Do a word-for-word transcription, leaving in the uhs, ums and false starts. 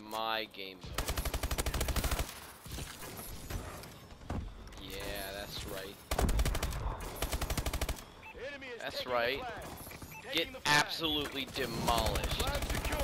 my game mode. Yeah, that's right. That's right. Get absolutely demolished.